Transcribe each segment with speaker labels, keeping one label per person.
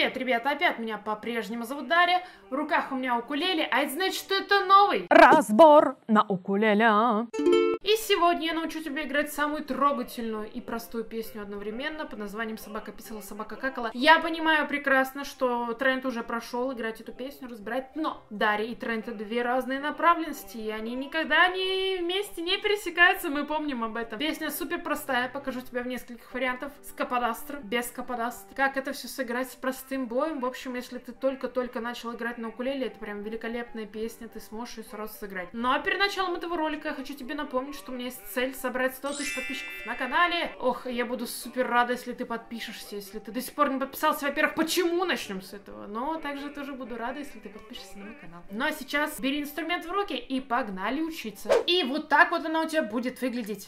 Speaker 1: Привет, ребята, опять меня по-прежнему зовут Дарья, в руках у меня укулеле, а это значит, что это новый
Speaker 2: разбор на укулеле.
Speaker 1: И сегодня я научу тебя играть самую трогательную и простую песню одновременно под названием «Собака писала, собака какала». Я понимаю прекрасно, что тренд уже прошел играть эту песню, разбирать, но Дарья и тренд — это две разные направленности, и они никогда вместе не пересекаются, мы помним об этом. Песня супер простая, покажу тебе в нескольких вариантах, с каподастра, без каподастра. Как это все сыграть с простым боем. В общем, если ты только-только начал играть на укулеле, это прям великолепная песня, ты сможешь ее сразу сыграть. Ну а перед началом этого ролика я хочу тебе напомнить, что у меня есть цель собрать 100 тысяч подписчиков на канале. Ох, я буду супер рада, если ты подпишешься, если ты до сих пор не подписался. Во-первых, почему начнем с этого? Но также тоже буду рада, если ты подпишешься на мой канал. Ну а сейчас бери инструмент в руки и погнали учиться. И вот так вот она у тебя будет выглядеть.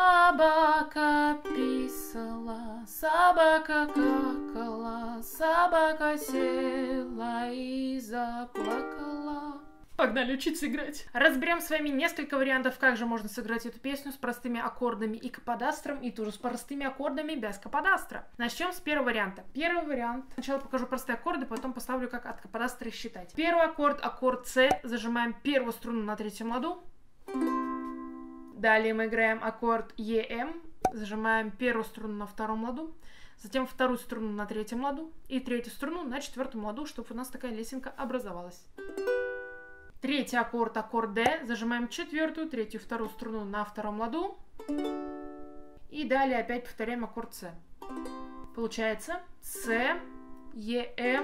Speaker 1: Собака писала, собака какала, собака села и заплакала. Погнали учиться играть. Разберем с вами несколько вариантов, как же можно сыграть эту песню с простыми аккордами и каподастром, и тоже с простыми аккордами без каподастра. Начнем с первого варианта. Первый вариант. Сначала покажу простые аккорды, потом поставлю, как от каподастра считать. Первый аккорд, аккорд С. Зажимаем первую струну на третьем ладу. Далее мы играем аккорд ЕМ. Зажимаем первую струну на втором ладу. Затем вторую струну на третьем ладу. И третью струну на четвертом ладу, чтобы у нас такая лесенка образовалась. Третий аккорд, аккорд D. Зажимаем четвертую, третью, вторую струну на втором ладу. И далее опять повторяем аккорд С. Получается С, ЕМ,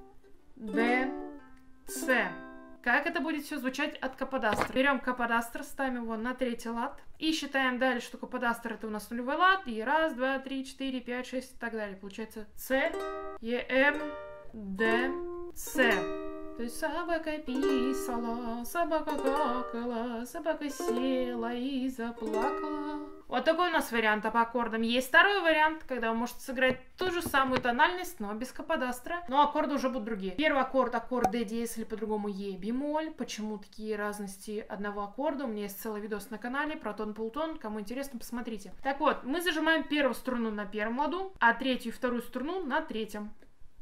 Speaker 1: Д, С. Как это будет все звучать от каподастра? Берем каподастр, ставим его на третий лад. И считаем далее, что каподастр — это у нас нулевой лад. И раз, два, три, четыре, пять, шесть и так далее. Получается С, ЕМ, Д, С. То есть собака писала, собака какала, собака села и заплакала. Вот такой у нас вариант по аккордам. Есть второй вариант, когда вы можете сыграть ту же самую тональность, но без каподастра. Но аккорды уже будут другие. Первый аккорд, аккорд D диез или по-другому Е бемоль. Почему такие разности одного аккорда? У меня есть целый видос на канале про тон-полутон. Кому интересно, посмотрите. Так вот, мы зажимаем первую струну на первом ладу, а третью и вторую струну на третьем.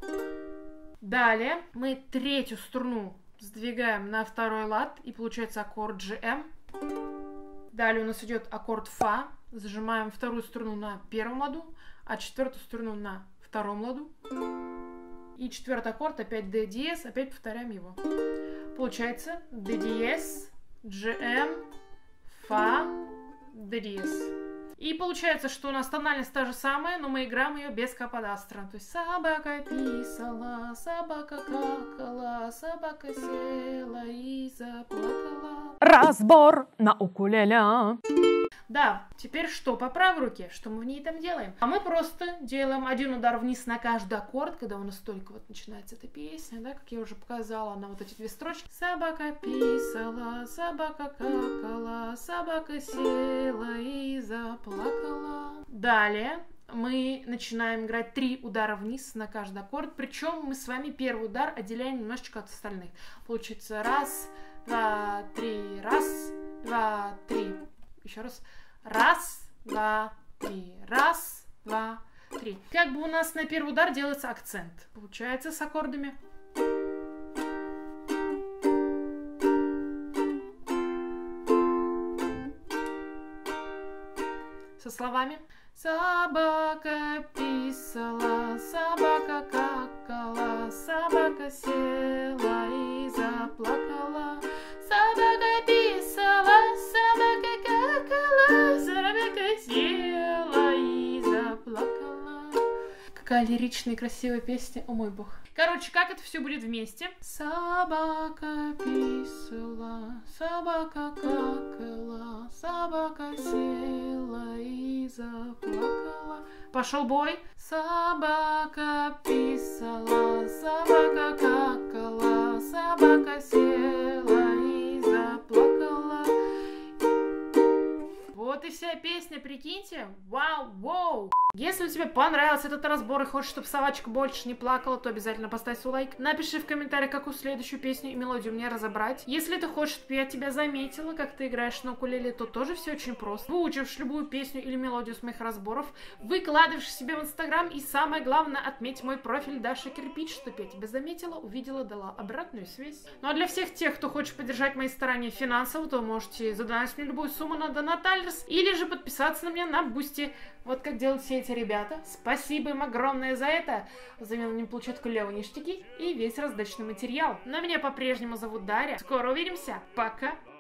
Speaker 1: Далее мы третью струну сдвигаем на второй лад, и получается аккорд GM. Далее у нас идет аккорд Фа. Зажимаем вторую струну на первом ладу, а четвертую струну на втором ладу. И четвертый аккорд опять D диез, опять повторяем его. Получается D диез, GM, Фа, D диез. И получается, что у нас тональность та же самая, но мы играем ее без каподастра. То есть собака писала, собака какала, собака села и заплакала.
Speaker 2: Разбор на укулеле.
Speaker 1: Да, теперь что по правой руке? Что мы в ней там делаем? А мы просто делаем один удар вниз на каждый аккорд, когда у нас только вот начинается эта песня, да, как я уже показала, на вот эти две строчки. Собака писала, собака какала, собака села и заплакала. Далее мы начинаем играть 3 удара вниз на каждый аккорд, причем мы с вами первый удар отделяем немножечко от остальных. Получится раз, два, три, раз, два, три. Еще раз. Раз, два, три. Раз, два, три. Как бы у нас на первый удар делается акцент. Получается с аккордами. Со словами. Собака писала, собака какала, собака села и заплакала. Собака писала, собака какала, собака села и заплакала. Какая лиричная и красивая песня, о мой бог. Короче, как это все будет вместе? Собака писала, собака какала, собака села и заплакала. Пошел бой. Собака писала, собака какала, собака села и заплакала. Вот и вся песня, прикиньте. Вау, воу. Если тебе понравился этот разбор и хочешь, чтобы собачка больше не плакала, то обязательно поставь свой лайк. Напиши в комментариях, какую следующую песню и мелодию мне разобрать. Если ты хочешь, чтобы я тебя заметила, как ты играешь на укулеле, то тоже все очень просто. Выучиваешь любую песню или мелодию с моих разборов, выкладываешь себе в Инстаграм и самое главное, отметь мой профиль Даша Кирпич, чтобы я тебя заметила, увидела, дала обратную связь. Ну а для всех тех, кто хочет поддержать мои старания финансово, то можете задонатить мне любую сумму на Донатальерс или же подписаться на меня на Бусти. Вот как делают все эти ребята. Спасибо им огромное за это. Взамен они получают клевые ништяки и весь раздачный материал. Но меня по-прежнему зовут Дарья. Скоро увидимся. Пока.